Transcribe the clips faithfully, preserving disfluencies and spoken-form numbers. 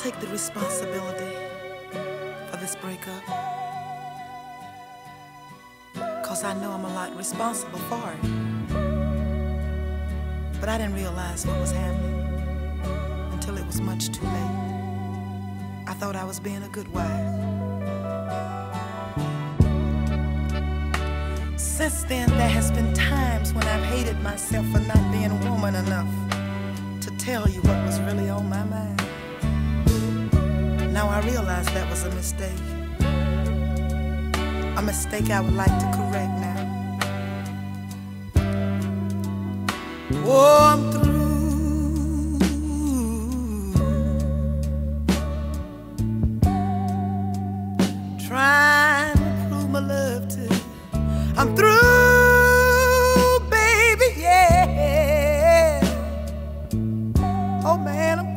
take the responsibility for this breakup, cause I know I'm a lot responsible for it. But I didn't realize what was happening until it was much too late. I thought I was being a good wife. Since then, there has been times when I've hated myself for not being a woman enough to tell you what was really on my mind. Now I realize that was a mistake. A mistake I would like to correct now. Oh, I'm through trying to prove my love to you. I'm through, baby, yeah. Oh man, I'm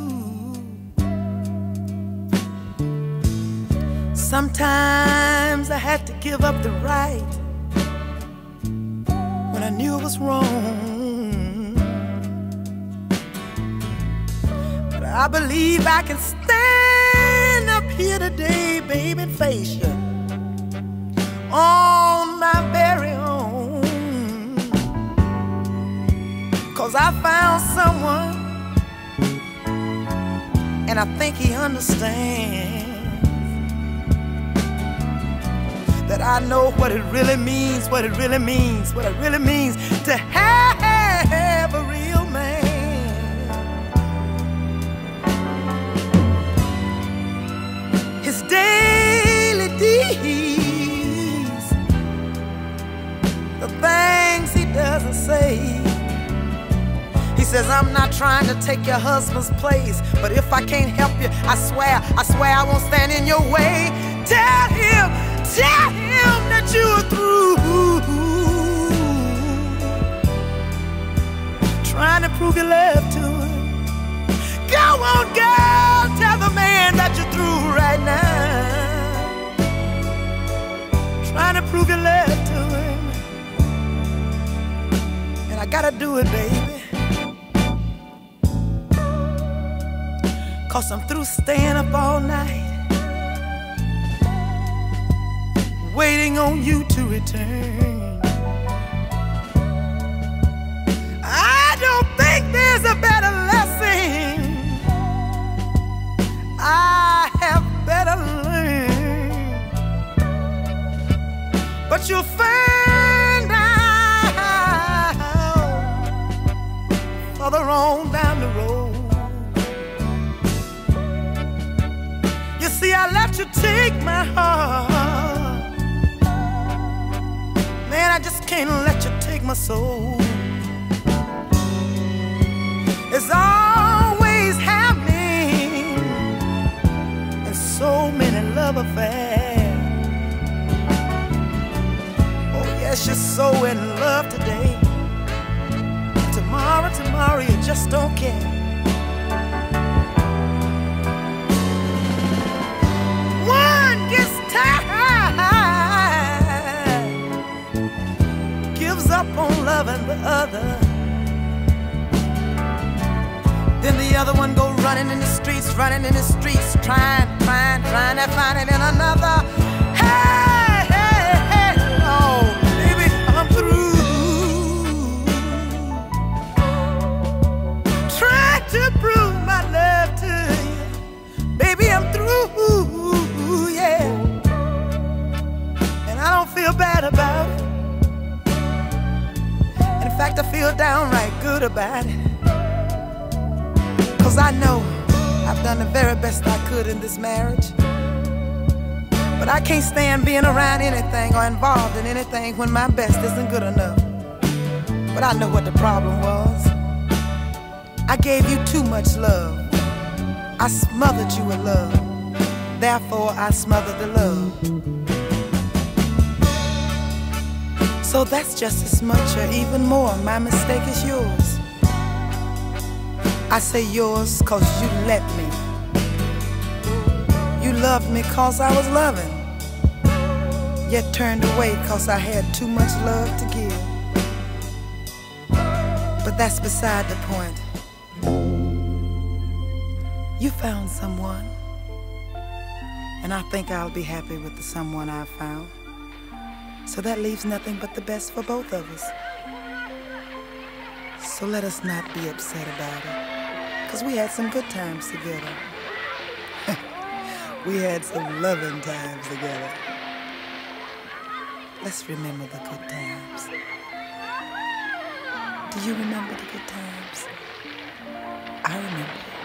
through. Sometimes I had to give up the right when I knew it was wrong. But I believe I can stand up here today, baby, and face you on my very own. Cause I found someone, and I think he understands that I know what it really means, what it really means, what it really means to have a real man. His daily deeds, the things he doesn't say. He says, I'm not trying to take your husband's place, but if I can't help you, I swear, I swear I won't stand in your way. Tell him, tell him that you are through trying to prove your love to him. Go on, girl, tell the man that you're through right now, trying to prove your love to him. And I gotta do it, baby, cause I'm through staying up all night waiting on you to return. I don't think there's a better lesson I have better learned, but you'll find out further on down the road. You see, I let you take my heart, man, I just can't let you take my soul. It's always happening in so many love affairs. Oh yes, you're so in love today, tomorrow, tomorrow you just don't care. One gets tired, gives up on loving the other, then the other one go running in the streets, running in the streets, trying, trying, trying to find it in another. Hey, hey, hey, oh, baby, I'm through trying to prove my love to you. Baby, I'm through, yeah, and I don't feel bad about it. In fact, I feel downright good about it, cause I know I've done the very best I could in this marriage. But I can't stand being around anything or involved in anything when my best isn't good enough. But I know what the problem was. I gave you too much love. I smothered you with love. Therefore, I smothered the love. So that's just as much or even more my mistake as yours. I say yours cause you let me. You loved me cause I was loving, yet turned away cause I had too much love to give. But that's beside the point. You found someone, and I think I'll be happy with the someone I've found. So that leaves nothing but the best for both of us. So let us not be upset about it, because we had some good times together. We had some loving times together. Let's remember the good times. Do you remember the good times? I remember.